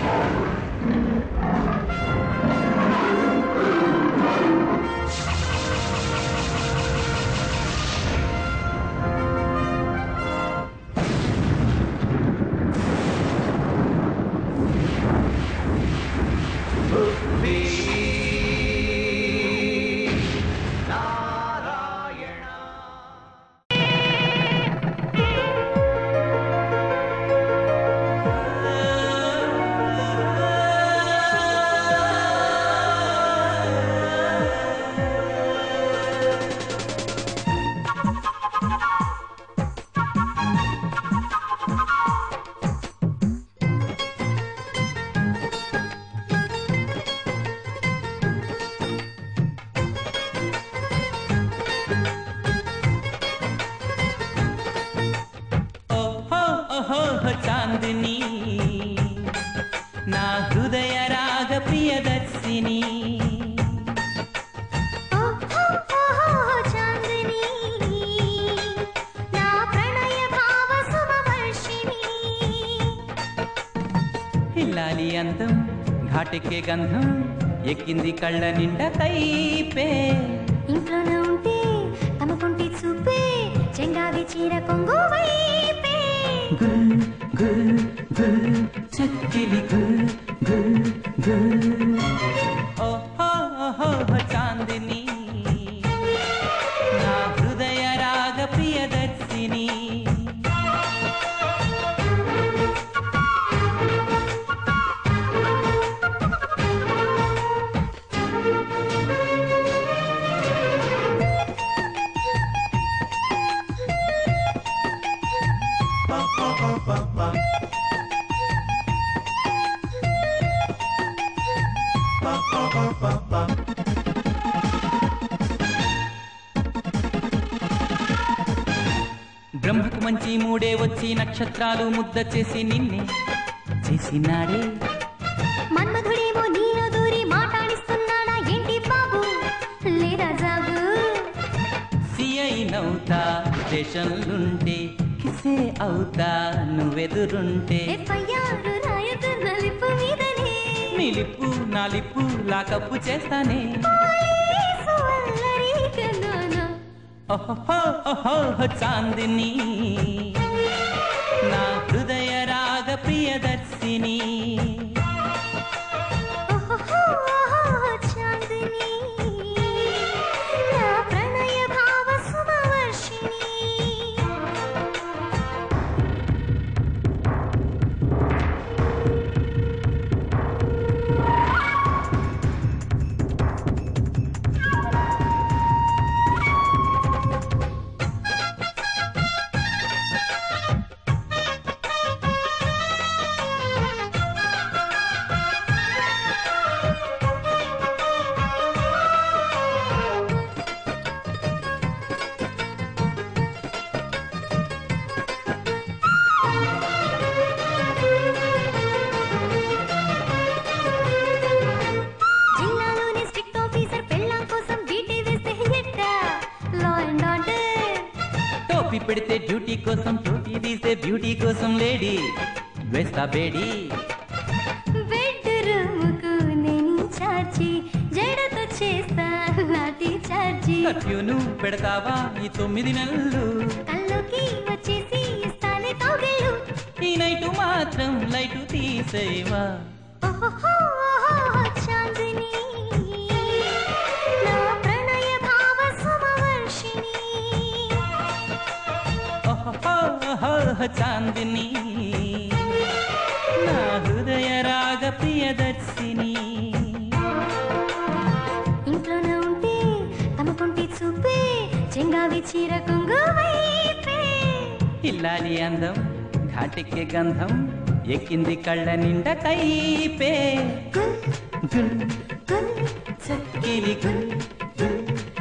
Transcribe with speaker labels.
Speaker 1: चांदनी ना हृदय राग प्रियदर्शिनी
Speaker 2: चांदनी ना प्रणय भाव सुमवर्षिणी
Speaker 1: हिल्लाली अंदम घाटिके गंधम ఎక్కింది కళ్ళ నిండా కైపే
Speaker 2: ఇంట్లోనే ఉంటే తమకుంటి చూపే చెంగావి చీర కొంగు వైపే
Speaker 1: గుల్ గుల్ గుల్ చక్కిలి గుల్ గుల్ గుల్ ఓహో ఓహో చాందిని నా హృదయ రాగ ప్రియదర్శిని బ్రహ్మకు మంచి మూడే వచ్చి నక్షత్రాలు ముద్ద చేసి నిన్నే చేసినాడే
Speaker 2: మన్మధుడేమో నీలో దూరి మాట్లాడిస్తున్నాడా ఏంటి బాబు లేదా జాబు
Speaker 1: సిఐ నౌతా స్టేషన్లుంటే కిసే అవుతా నువ్వెదురుంటే
Speaker 2: ఎఫ్ఐఆర్ రాయతున్న లిప్పు మీదనే
Speaker 1: నిలిప్పు నా లిప్పు లాకప్పు చేస్తానే
Speaker 2: పోలీసు అల్లరి కన్నానా
Speaker 1: ఓహో ఓహో చాందిని నా హృదయ రాగ ప్రియదర్శిని
Speaker 2: చాందిని నా ప్రణయ భావ సుమవర్షిణి
Speaker 1: పెడితే డ్యూటీ కోసం డ్యూటీ తీసే బ్యూటీ కోసం లేడీ వేస్తా బేడీ
Speaker 2: బెడ్ రూముకు నేను చార్జి జడతో చేస్తా లాఠీ చార్జి
Speaker 1: కర్ఫ్యూను పెడతావా ఈ 9 నెలలు
Speaker 2: కల్లోకి వచ్చేసి ఇస్తానే కౌగిళ్ళు
Speaker 1: ఈ నైటు మాత్రం లైటు తీసేవా
Speaker 2: ఓహో చాందిని నా ప్రణయ భావ సుమవర్షిణి
Speaker 1: ఓహో చాందిని నా హృదయ రాగ ప్రియదర్శిని
Speaker 2: ఇంట్లోనే ఉంటే తమకుంటి చూపే చెంగావి చీర కొంగు వైపే
Speaker 1: ఇల్లాలి అందం ఘాటికే గంధం ఎక్కింది కళ్ళ నిండా కైపే
Speaker 2: గుల్
Speaker 1: గుల్
Speaker 2: గుల్
Speaker 1: చక్కిలి గుల్ గుల్